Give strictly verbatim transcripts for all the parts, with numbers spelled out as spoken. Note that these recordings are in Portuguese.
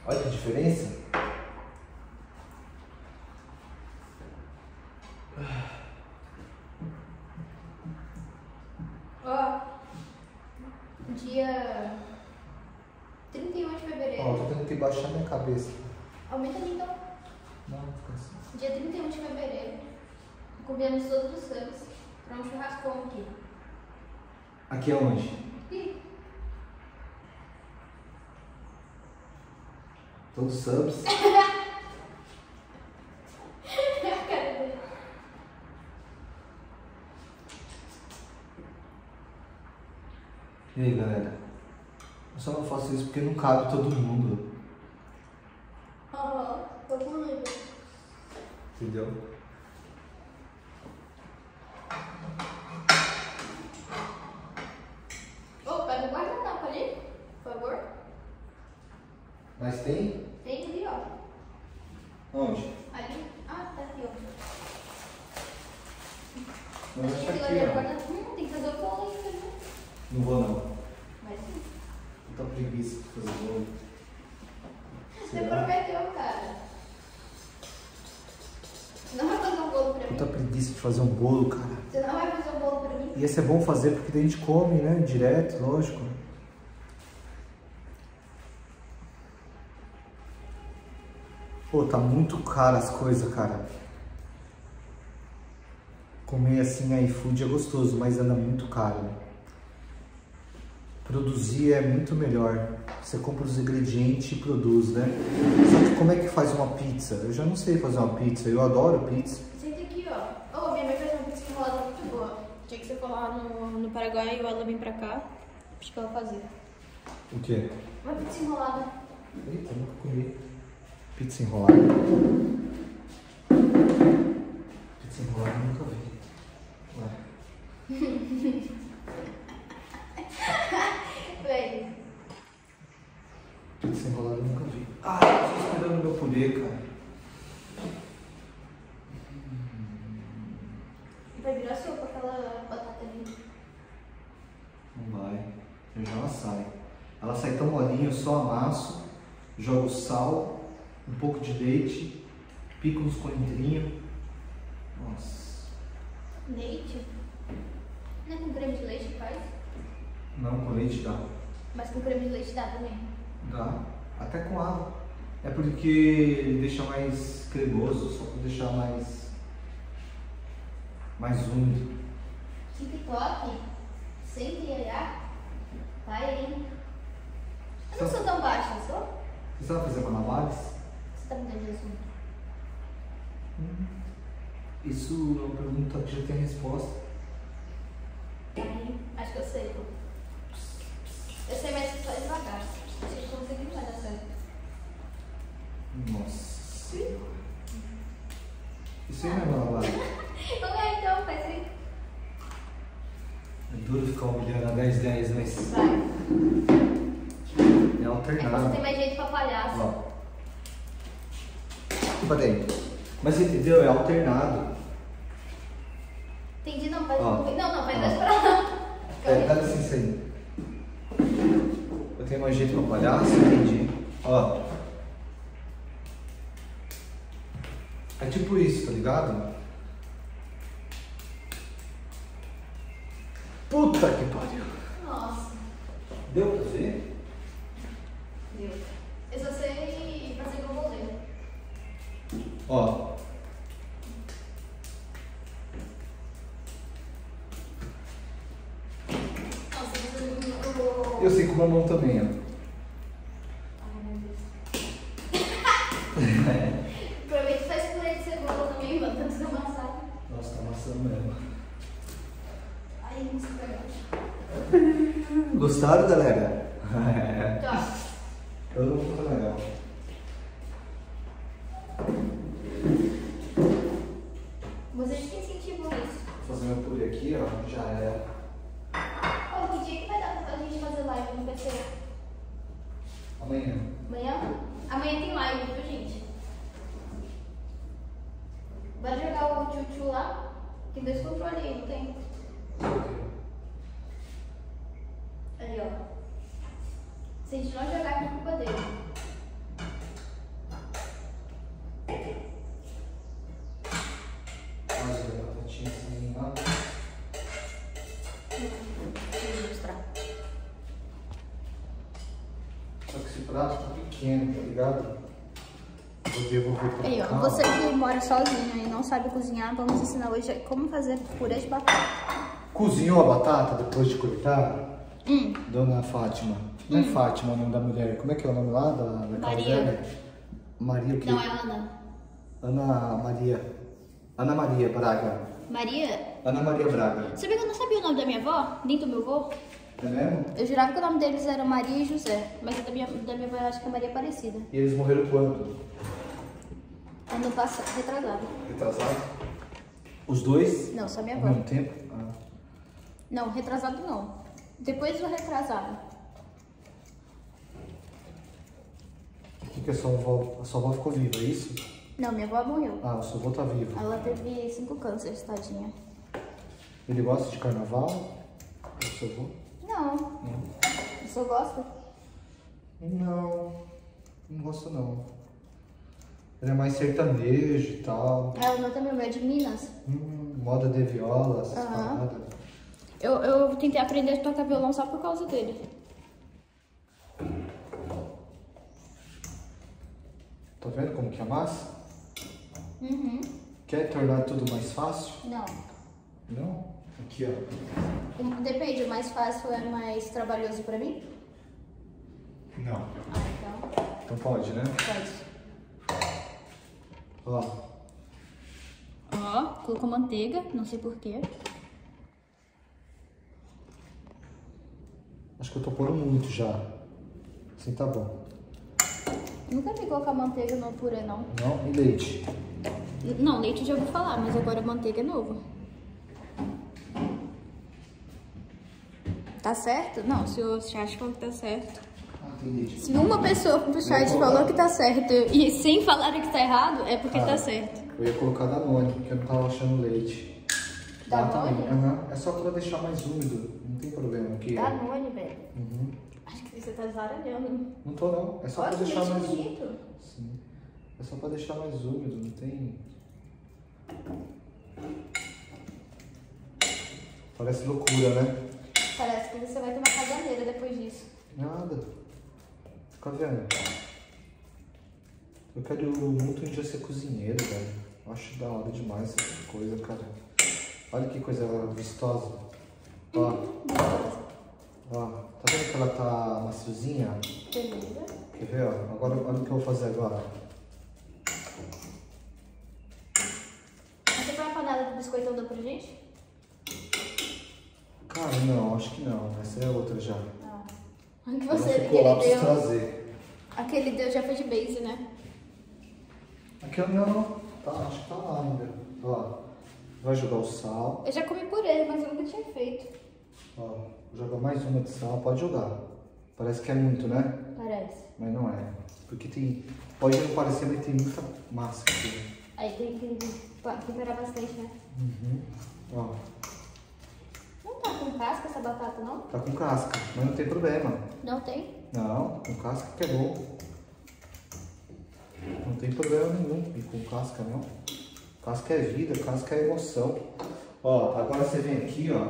Olha que diferença. Ó, dia trinta e um de fevereiro. Ó, eu tô tendo que baixar minha cabeça. Aumenta ali então. Não, fica assim. Dia trinta e um de fevereiro. Convidamos todos os subs pra um churrascão aqui. Aqui é onde? Ih, Todos subs. E aí, galera? Eu só não faço isso porque não cabe todo mundo. ó, tô com medo. Entendeu? Ô, pega o guardanapo ali, por favor. Mas tem? Tem ali, ó. Onde? Ali. Ah, tá aqui, ó. Não, Acho que deixa aquilo ali é aqui, ó. guardanapo. Hum, tem que fazer o bolo ainda, né? Não vou não. Mas sim. Puta preguiça de fazer bolo. Você Será? prometeu, cara. Você não vai fazer um bolo pra mim? Puta preguiça de fazer um bolo, cara. Você não vai fazer um bolo pra mim? E esse é bom fazer porque daí a gente come, né? Direto, lógico. Pô, tá muito caro as coisas, cara. Comer assim iFood é gostoso, mas anda muito caro. Produzir é muito melhor. Você compra os ingredientes e produz, né? Só que como é que faz uma pizza? Eu já não sei fazer uma pizza. Eu adoro pizza. Senta aqui, ó. Ô, minha mãe fez uma pizza enrolada muito boa. Tinha que você for lá no, no Paraguai e ela vir pra cá. Acho que ela fazia. O quê? Uma pizza enrolada. Eita, nunca comi. Pizza enrolada. Pizza enrolada eu nunca vi. Ué. Vem. Pizza enrolada eu nunca vi. Ah, eu tô esperando o meu purê, cara. Vai virar sopa aquela batata ali. Não vai. Eu já ela sai. Ela sai tão molinha, eu só amasso, jogo sal, um pouco de leite, pico nos coentrinhos. Nossa. Leite? Não é com creme de leite que faz? Não, com leite dá. Mas com creme de leite dá também. Dá. Até com água. É porque ele deixa mais cremoso, só pra deixar mais. mais úmido. TikTok? Sem olhar? Vai, hein? Eu não sou tão baixa, eu sou? Você sabe fazer malabares? Você tá mudando de assunto? Hum. Isso é uma pergunta que já tem resposta. Aí, acho que eu sei, pô. Eu sei, mas só devagar. Se eu conseguir, não vai dar certo. Nossa. Isso aí não é malabar. Vamos lá então, faz aí. É duro ficar humilhando a dez dez, mas Vai. é É que você alternado. tem mais jeito pra palhaço. Ó. Aqui pra dentro. Mas você entendeu? É alternado. Entendi, não, faz Ó. um pouquinho. Não, não, faz Ó. dois pra lá. É, dá licença aí. Eu tenho mais jeito pra palhaço, entendi. Ó. É tipo isso, tá ligado? Puta que pariu. Nossa, Deu pra ver? Deus. Eu só sei fazer igual goleiro. Ó. Nossa, você não. Eu sei com uma mão também, ó. Ai, meu Deus. Aproveita e faz purê de cebola também, mano. Tanto de amassar. Nossa, tá amassando mesmo. Aí, não se pega. Gostaram, galera? Tá. Eu não vou ficar legal. Você já tem incentivo nisso. Vou fazer meu purê aqui, ó. Já era. Ó, que dia que vai dar pra gente fazer live no P C? Amanhã. Amanhã? Amanhã tem live, viu, gente? Bora jogar o tchu-tchu lá? Tem dois controles aí, não tem? Ali, ó. Se a gente não jogar, é culpa dele. prato tá pequeno, tá ligado? Vou devolver pra Aí, ó, cá. você que mora sozinho e não sabe cozinhar, vamos ensinar hoje como fazer purê de batata. Cozinhou a batata depois de cortar? Hum. Dona Fátima. Não é Fátima o nome da mulher. Como é que é o nome lá da, da Maria. velha? Maria o quê? Não, é Ana. Ana Maria. Ana Maria Braga. Maria? Ana Maria Braga. Sabia que eu não sabia o nome da minha avó? Nem do meu avô? É mesmo? Eu jurava que o nome deles era Maria e José. Mas o da minha, da minha avó eu acho que é Maria Aparecida. E eles morreram quando? Ano passado, retrasado. Retrasado? Os dois? Não, só minha Ao avó. mesmo tempo? Ah. Não, retrasado não. Depois do retrasado. O que, que a sua avó? A sua avó ficou viva, é isso? Não, minha avó morreu. Ah, o seu avô tá vivo. Ela teve cinco cânceres, tadinha. Ele gosta de carnaval? O seu avô? Não. Não. O senhor gosta? Não, não gosto não. Ele é mais sertanejo e tal. É, o meu também, o meu é de Minas. Hum, moda de viola, essas Aham. paradas. Eu, eu tentei aprender a tocar violão só por causa dele. Tá vendo como que é massa? Uhum. Quer tornar tudo mais fácil? Não. Não? Aqui, ó. Um- Depende, o mais fácil é mais trabalhoso pra mim? Não. Ah, então Então pode, né? pode. Ó. Ó, colocou manteiga, não sei porquê. Acho que eu tô pondo muito já. Assim tá bom. Nunca vi colocar manteiga no purê, não. Não? E leite? N- Não, leite eu já ouvi falar, mas agora manteiga é novo. Tá certo? Não, se o chat falou que tá certo. Ah, tem leite. Se uma pessoa pro chat falou que tá certo e sem falar que tá errado, é porque Ah. tá certo. Eu ia colocar Danone, porque eu não tava achando leite. Dá Danone? também. Aham. É só pra deixar mais úmido. Não tem problema. Porque... Danone, velho. Uhum. Acho que você tá zaralhando. Não tô não. É só Olha pra que deixar leite mais úmido. bonito. Sim. É só pra deixar mais úmido, não tem. Parece loucura, né? Parece que você vai ter uma caganeira depois disso. Nada. Fica vendo. Eu quero muito um dia ser cozinheiro, velho. Eu acho da hora demais essa coisa, cara. Olha que coisa vistosa. Ó, ó. Tá vendo que ela tá maciozinha? Beleza. Quer ver, ó? Agora, olha o que eu vou fazer agora. Você põe a panela do biscoito andou pra gente? Cara, não, acho que não. Essa é outra já. Ah. O que Ela você ficou lá, aquele preciso deu? trazer. Aquele deu já foi de base, né? Aqui eu não. Tá, acho que tá lá ainda. Ó. Vai jogar o sal. Eu já comi purê, mas eu nunca tinha feito. Ó. Joga mais uma de sal. Pode jogar. Parece que é muito, né? Parece. Mas não é. Porque tem. Pode não parecer, mas tem muita massa aqui. Aí tem que temperar bastante, né? Uhum. Ó. Não tá com casca essa batata, não? Tá com casca, mas não tem problema. Não tem? Não, com casca que é bom. Não tem problema nenhum ir com casca, não. Casca é vida, casca é emoção. Ó, agora você vem aqui, ó.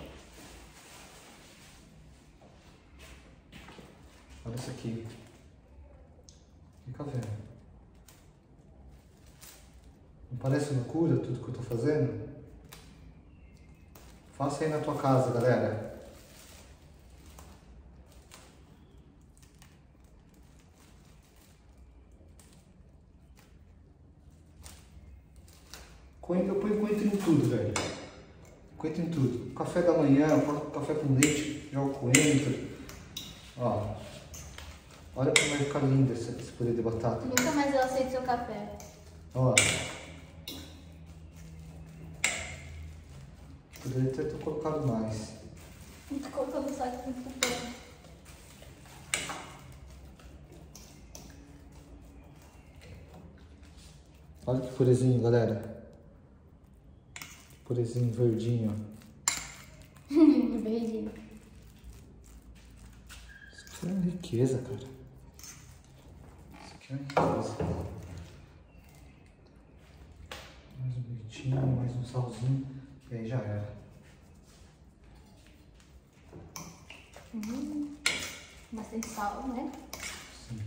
Olha isso aqui. Fica vendo. Não parece loucura tudo que eu tô fazendo? Faça aí na tua casa, galera. Coentro, eu ponho coentro em tudo, velho. Coentro em tudo. Café da manhã, eu faço café com leite, jogo coentro. Ó. Olha como vai ficar lindo esse, esse purê de batata. Nunca mais eu aceito seu café. Ó. Poderia ter, ter colocado mais. Não tô colocando só aqui no cupom. Olha que purezinho, galera. Purezinho verdinho, ó. Verdinho. Isso aqui é uma riqueza, cara. Isso aqui é uma riqueza. Mais um leitinho, mais um salzinho. E aí já era. Hum, bastante sal, né? Sim.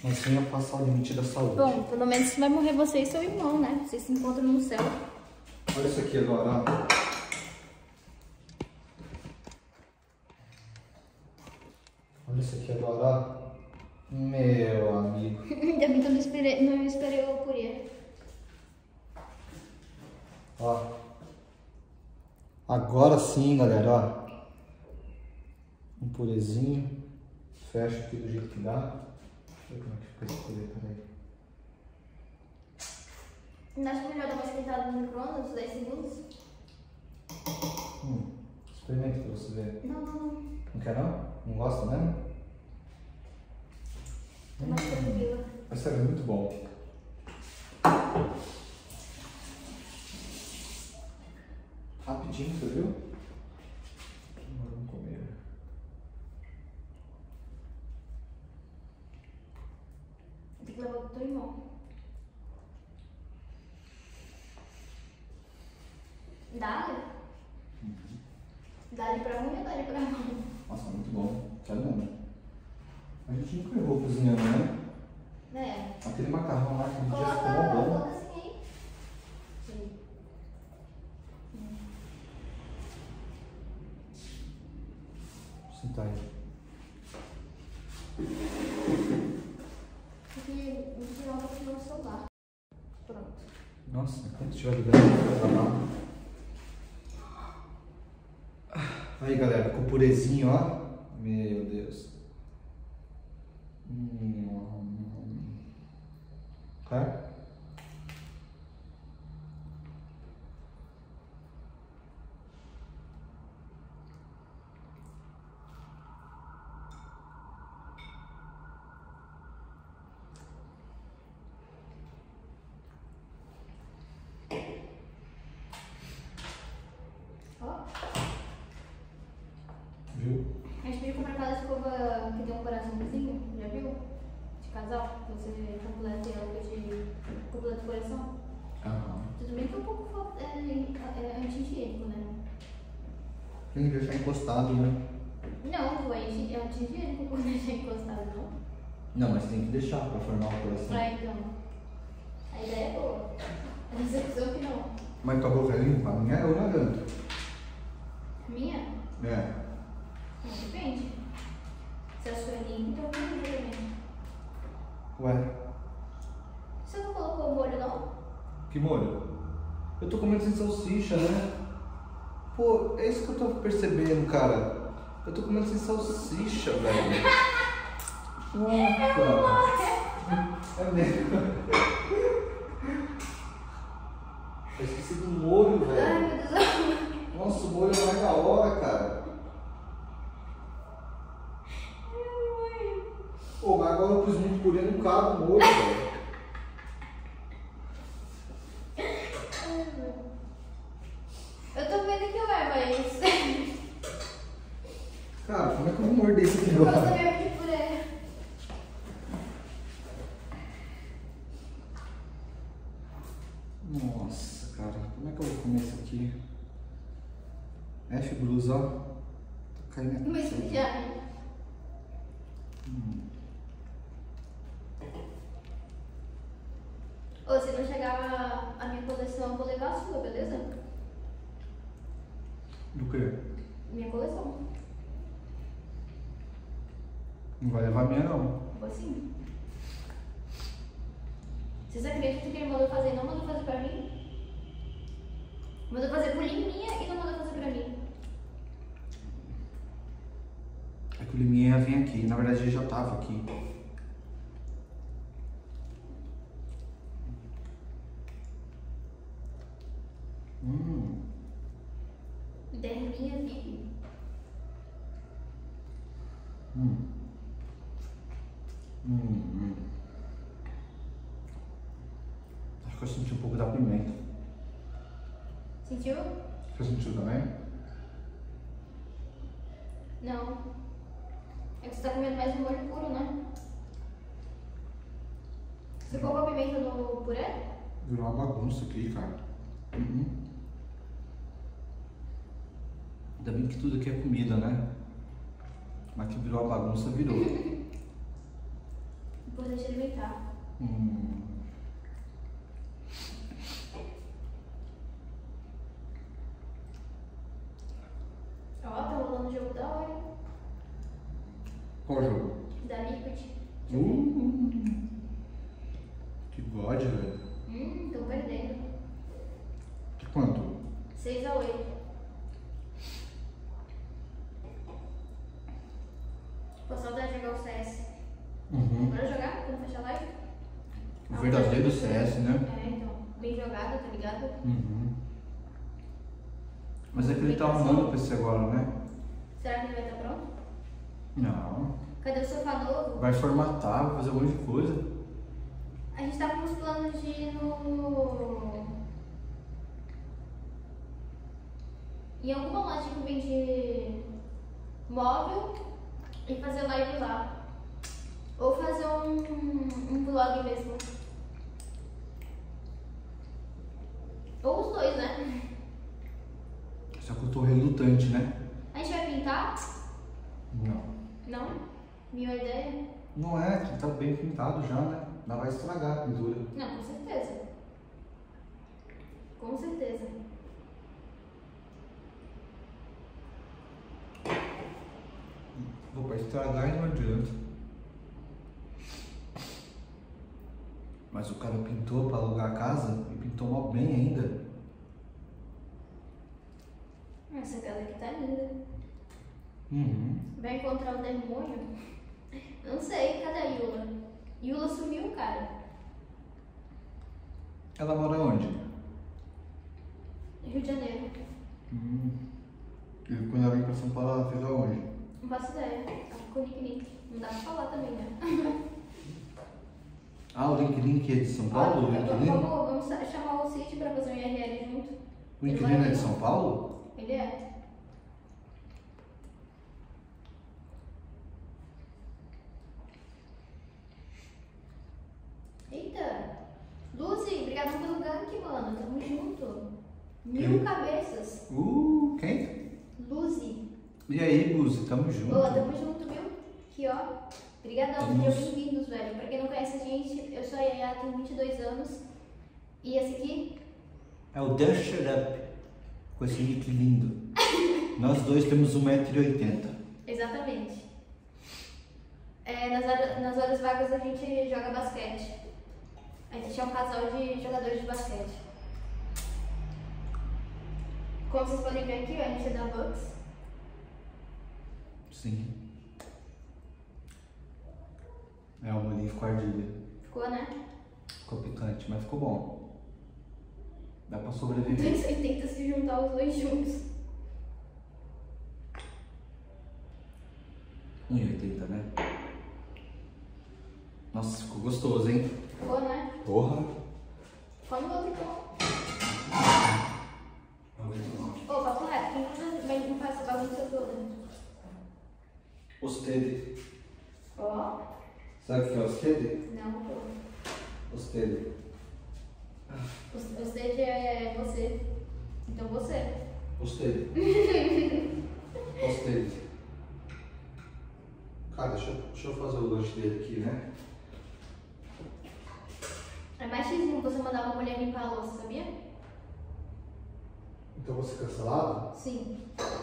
Assim eu passo o limite da saúde. Bom, pelo menos vai morrer você e seu irmão, né? Vocês se encontram no céu. Olha isso aqui agora, ó. Olha isso aqui agora, ó. Meu amigo. Ainda bem que eu não esperei, não esperei o purê. Ó. Agora sim, galera, ó. Um purezinho. Fecha aqui do jeito que dá. Deixa eu ver como é que fica esse purê, peraí. Não acho melhor dar uma esquentada no micro-ondas, uns dez segundos? Hum, experimenta pra você ver. Não, não, não. Não quer não? Não gosta mesmo? Tô mais tranquila. Mas sério, é muito bom. Rapidinho, você viu? Vamos comer. Tem que levar pro teu irmão. Dá-lhe? Uhum. Dá-lhe pra mim ou dá-lhe pra mão? Nossa, muito bom. Sério mesmo. A gente nunca errou cozinhando, né? É. Aquele macarrão lá, aquele dia ficou Coloca, mó bom. coloca assim aí. Sim. Hum. Vou sentar aí. Porque no final eu vou tirar o celular. Pronto. Nossa, quando estiver ligando, vai trabalhar. Aí, galera, com o purezinho, ó. Meu Deus. Hum. Tá? Ó. Viu? A gente pediu comprar aquela escova que tem um coraçãozinho, já viu? De casal, que você completa ela de completa o coração. Aham. Tudo bem que é um pouco fo- é, é, anti-higiênico, né? Tem que deixar encostado, né? Não, é anti- é anti-higiênico quando deixar encostado, não? Não, mas tem que deixar pra formar o coração. Ah, então. A ideia é boa. A execução que não. Mas tua boca é limpa? A minha eu garanto. Minha? É. Não, depende. Se a sua é limpa, então não também. Ué, Você não colocou o molho, não? que molho? Eu tô comendo sem salsicha, né? Pô, é isso que eu tô percebendo, cara. Eu tô comendo sem salsicha, velho. Nossa. É mesmo. Eu esqueci do molho, Ai, velho. meu Deus. Nossa, o molho é mais da hora, cara. Pô, mas agora eu pus muito purê, não cabe o molho, velho. Eu tô vendo que é, mas. Cara, como é que eu vou morder isso aqui Eu gosto agora? mesmo de purê. Nossa, cara, como é que eu vou comer isso aqui? F blusa, ó. Tá caindo aqui. Mas já. Hum. Ou se não chegar a, a minha coleção, eu vou levar a sua, beleza? Do quê? Minha coleção. Não vai levar a minha, não. Vou sim. Vocês acreditam que ele mandou fazer e não mandou fazer pra mim? Mandou fazer por liminha e não mandou fazer pra mim. É que o Liminha ia vir aqui. Na verdade, ele já tava aqui. Hum. Derminha vive. Hum. Hum, hum. Acho que eu senti um pouco da pimenta. Sentiu? Você sentiu também? Não. É que você tá comendo mais um molho puro, né? Você colocou a pimenta no purê? Virou uma bagunça aqui, cara. Uhum. Ainda bem que tudo aqui é comida, né? Mas que virou uma bagunça, virou. O importante é ele já. Hum. Ó, tá rolando o jogo da hora. Qual jogo? Da Liquid. Uh, que god, velho. Hum, tô perdendo. De quanto? seis a oito. Pô, saudade de jogar o C S. Uhum. Bora jogar quando fechar a live? O verdadeiro C S, né? É, então. Bem jogado, tá ligado? Uhum. Mas é que ele tá arrumando o P C agora, né? Será que ele vai estar pronto? Não. Cadê o sofá novo? Vai formatar, vai fazer um monte de coisa. A gente tá com uns planos de ir no... em alguma loja que vende móvel e fazer live lá. Ou fazer um, um vlog mesmo. Ou os dois, né? Só que eu tô relutante, né? A gente vai pintar? Não. Não? Minha ideia? Não é, que tá bem pintado já, né? Não vai estragar a pintura. Não, com certeza. Com certeza. Vou pra estragar e não adianta. Mas o cara pintou pra alugar a casa e pintou mal bem ainda. Essa casa aqui tá linda. Uhum. Vai encontrar o demônio? Não sei, cadê a Yula? Yula sumiu, cara. Ela mora onde? Rio de Janeiro. Hum. E quando ela vem pra São Paulo, ela fez aonde? Não faço ideia. Tá com o Nick Nick. Não dá pra falar também, né? Ah, o LinkedIn é de São Paulo? O Olha, LinkedIn? vamos, vamos chamar o Cid pra fazer um I R L junto. O LinkedIn é de São Paulo? Ele é. Eita! Lucy, obrigado pelo gank, mano. Tamo junto. Mil Quem? cabeças. Uh, quem? Lucy. E aí, Buzi, tamo junto. Boa, tamo junto, viu? Aqui, ó. Obrigadão, Tamo sejam junto. bem-vindos, velho. Pra quem não conhece a gente, eu sou a Yaya, tenho vinte e dois anos. E esse aqui? É o Dash It Up, com esse nick lindo. Nós dois temos um metro e oitenta. Exatamente. É, nas, horas, nas horas vagas a gente joga basquete. A gente é um casal de jogadores de basquete. Como vocês podem ver aqui, ó, a gente é da Bucks. Sim. É, o molinho ficou ardido. Ficou, né? Ficou picante, mas ficou bom. Dá pra sobreviver. dois e oitenta se juntar os dois juntos. um e oitenta, né? Nossa, ficou gostoso, hein? Ficou, né? Porra! Come o outro então. Não aguento não. Ô, papo reto, quem vai limpar essa bagunça toda? Ostede. Ó. Sabe o que é ostede? Não, pô. Ostede. O stage é você. Então você. Ostede. Ostede. Cara, deixa, eu- deixa eu fazer o lanche dele aqui, né? É machismo você mandar uma mulher limpar a louça, sabia? Então você cancelado? Sim.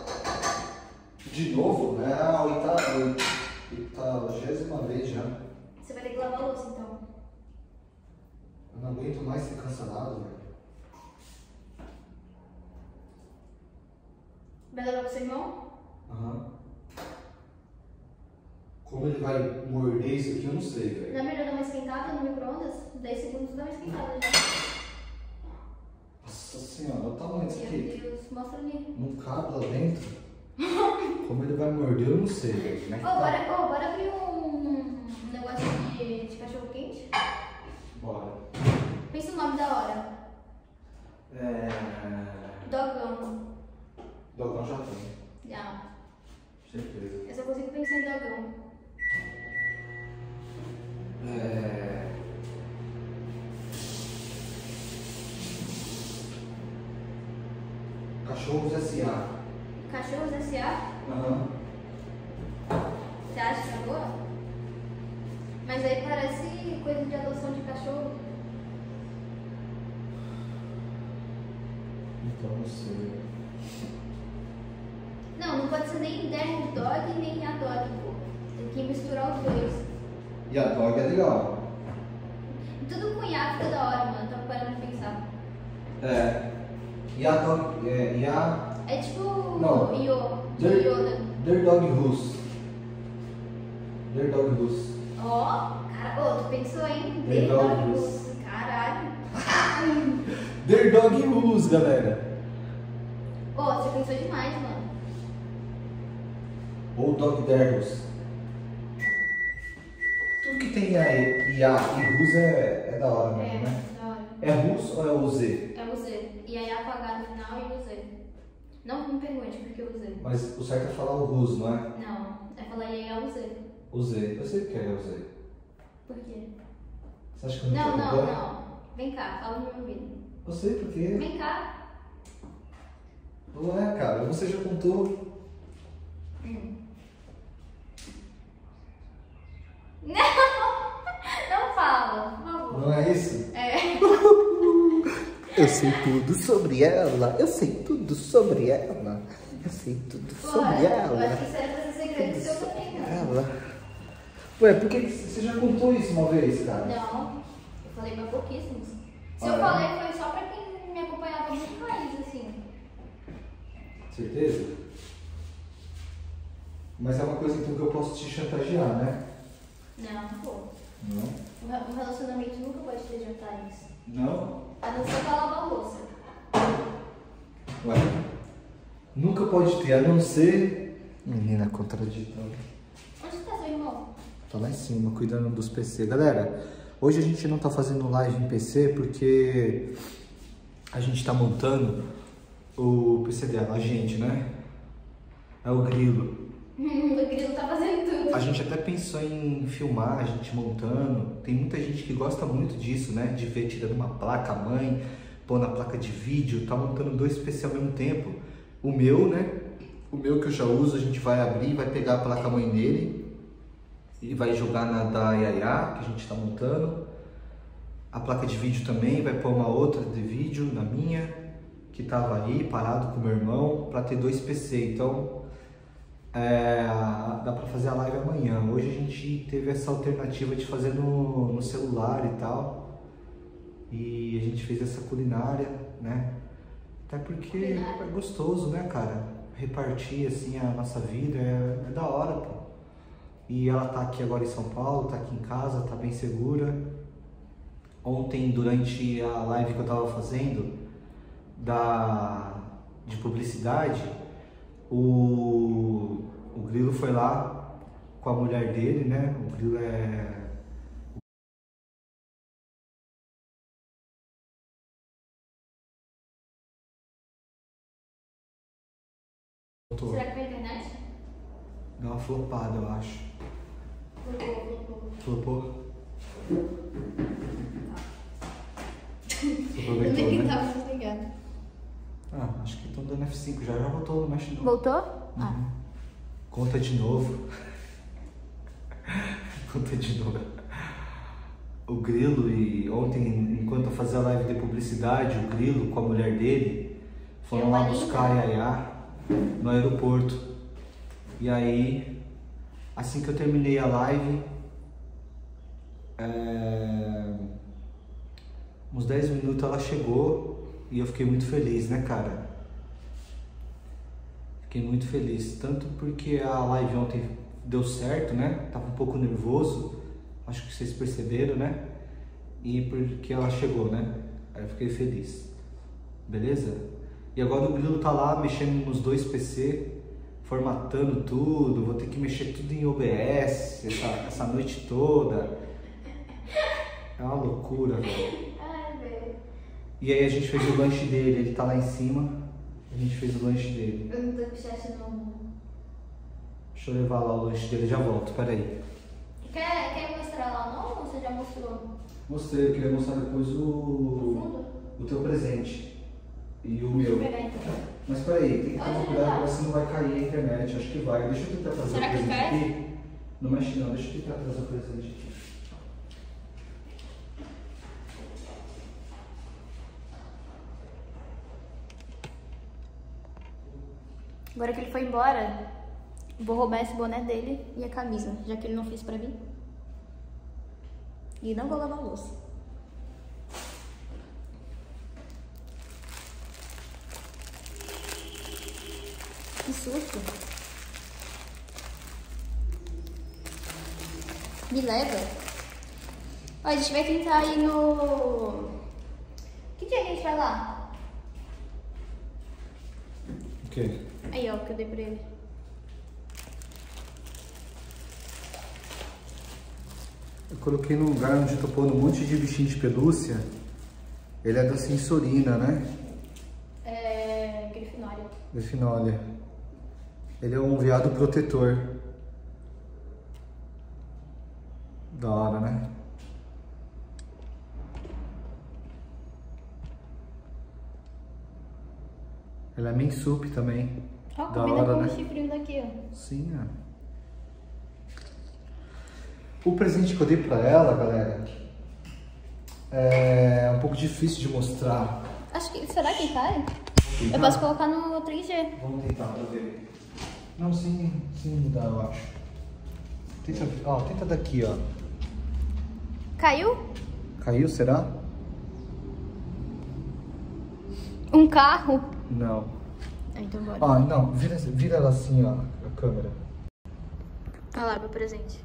De novo? É a oitava, oitagésima vez já. Você vai ter que lavar a louça então. Eu não aguento mais ser cancelado, velho. Vai levar pro seu irmão? Aham. Como ele vai morder isso aqui, eu não sei, velho. Não é melhor dar uma esquentada no micro-ondas? dez segundos dá uma esquentada já. Nossa senhora, olha o tamanho disso Meu aqui. Deus, mostra ali. Não cabe lá dentro. Como ele vai morder, eu não sei, velho. Como é Ô, que tá? bora, ô, bora abrir um, um negócio de, de cachorro quente? Bora. Pensa no nome da hora. É... Dogão. Dogão já tem. Já. Certeza. Eu só consigo pensar em dogão. É... Cachorros S A. Cachorros S A? Aham. Você acha que é boa? Mas Mas aí parece coisa de adoção de cachorro. Então não sei. Não, não pode ser nem Derry Dog nem a Dog, pô. Tem que misturar os dois. E a dog é legal. Tudo com IA fica da hora, mano. Tô parando de pensar. É. E a dog. É, e a. É tipo Não. Io, de Der, Yoda. Der Dog Rus. Der Dog Rus. Ó, cara, ô, tu pensou em Der Der Dog Dog Rus. Rus. Caralho. Der Dog Rus, galera. Ô, você pensou demais, mano. Ou Dog Der Rus. Tudo que tem aí, I A e Rus é, é da hora mesmo, É, né? da hora. É Rus ou é o Z? É o Z. E aí apagado no final e o Z. Não me pergunte por que o Z. Mas o certo é falar o Rus, não é? Não, é falar e aí é o Z. O Z. Eu sei o que é o Z. Por quê? Você acha que eu não Não, te não, acompanho? não. Vem cá, fala no meu ouvido. Eu sei por quê. Vem cá. Não é, cara. Você já contou. Hum. Não! Não fala, por favor. Não é isso? É. Eu sei tudo sobre ela. Eu sei tudo sobre ela. Eu sei tudo Pô, sobre eu ela. acho que isso era pra ser segredo seu também, cara. Ela. Ué, por que que você já contou isso uma vez, cara? Não, eu falei pra pouquíssimos. Se Ah, eu é? falei foi só pra quem me acompanhava muito mais, assim. Certeza? Mas é uma coisa então que eu posso te chantagear, né? Não, pô. Não. Um relacionamento nunca pode ter jantares. Não? A não ser pra lavar a louça. Ué. Nunca pode ter, a não ser. Menina contraditória. Onde tá seu irmão? Tá lá em cima, cuidando dos P C. Galera, hoje a gente não tá fazendo live em P C porque a gente tá montando o P C dela, a gente, né? É o Grilo. O Grilo tá fazendo tudo. A gente até pensou em filmar a gente montando. Tem muita gente que gosta muito disso, né? De ver tirando uma placa mãe, pôr na placa de vídeo, tá montando dois P C ao mesmo tempo. O meu, né? O meu que eu já uso, a gente vai abrir, vai pegar a placa mãe dele e vai jogar na da Yaya, que a gente tá montando. A placa de vídeo também, vai pôr uma outra de vídeo na minha, que tava aí parado com o meu irmão, para ter dois P C. Então, é, dá para fazer a live amanhã. Hoje a gente teve essa alternativa de fazer no, no celular e tal. E a gente fez essa culinária, né? Até porque Culinária. é gostoso, né, cara? Repartir assim a nossa vida é, é da hora, pô. E ela tá aqui agora em São Paulo, tá aqui em casa, tá bem segura. Ontem, durante a live que eu tava fazendo da, de publicidade, o, o Grilo foi lá com a mulher dele, né? O Grilo é... Será que foi a internet? Deu uma flopada, eu acho. Flopou, flopou. Flopou? Você Eu aproveitou, nem né? tava desligado. Ah, acho que estão dando F cinco já, já voltou, não mexe não. Voltou? Uhum. Ah. Conta de novo. Conta de novo. O Grilo, e ontem, enquanto eu fazia a live de publicidade, o Grilo com a mulher dele foram lá buscar a Yaya no aeroporto. E aí, assim que eu terminei a live, é... uns dez minutos ela chegou e eu fiquei muito feliz, né, cara? Fiquei muito feliz, tanto porque a live ontem deu certo, né? Tava um pouco nervoso, acho que vocês perceberam, né? E porque ela chegou, né? Aí eu fiquei feliz, beleza? E agora o Grilo tá lá mexendo nos dois P C, formatando tudo, vou ter que mexer tudo em O B S essa, essa noite toda. É uma loucura, velho. Ai, velho. E aí a gente fez o lanche dele, ele tá lá em cima, a gente fez o lanche dele. Eu não tô com chat não. Deixa eu levar lá o lanche dele, já volto, peraí. Quer, quer mostrar lá não ou você já mostrou? Mostrei, eu queria mostrar depois No o, fundo? o teu presente e o Deixa eu meu. pegar então. Mas peraí, tem que tomar Pode cuidado levar. pra ver se não vai cair a internet, acho que vai. Deixa eu tentar trazer Será o que presente cai? aqui. Não mexe não, deixa eu tentar trazer o presente aqui. Agora que ele foi embora, vou roubar esse boné dele e a camisa, já que ele não fez pra mim. E não vou lavar a louça. Que susto. Me leva. Ó, a gente vai tentar ir no... Que dia que a gente vai lá? O quê? Aí, ó, que eu dei pra ele. Eu coloquei no lugar onde eu tô pondo um monte de bichinho de pelúcia. Ele é da Sensorina, né? É... Grifinória. Grifinória. Ele é um veado protetor. Da hora, né? Ela é Mensup também. Ó, da combina hora, com né? o chifrinho daqui, ó. Sim, ó. O presente que eu dei pra ela, galera, é um pouco difícil de mostrar. Acho que... Será que cai? Eu posso colocar no três G. Vamos tentar pra ver. Não, sim, sim dá, eu acho. Tenta, ó, tenta daqui, ó. Caiu? Caiu, será? Um carro? Não. Ah, então bora. Ó, não, vira, vira ela assim, ó, a câmera. Olha lá, meu presente.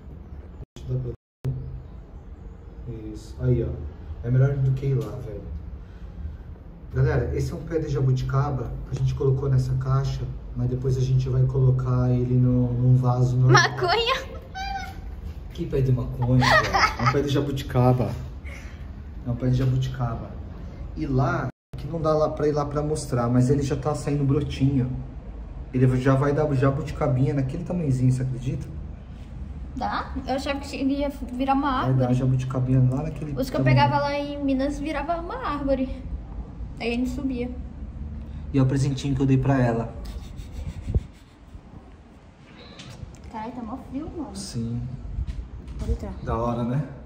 Isso, aí, ó. É melhor do que ir lá, velho. Galera, esse é um pé de jabuticaba. A gente colocou nessa caixa, mas depois a gente vai colocar ele no, num vaso normal. Maconha? Que pé de maconha, velho? É um pé de jabuticaba. É um pé de jabuticaba. E lá, que não dá lá pra ir lá pra mostrar, mas ele já tá saindo brotinho. Ele já vai dar jabuticabinha naquele tamanhozinho, você acredita? Dá? Eu achava que ia virar uma Vai dar árvore. jabuticabinha lá naquele Os que eu tamanho. pegava lá em Minas virava uma árvore. Aí a gente subia. E é o presentinho que eu dei pra ela. Caralho, tá mó frio, mano. Sim. Pode entrar. Da hora, né?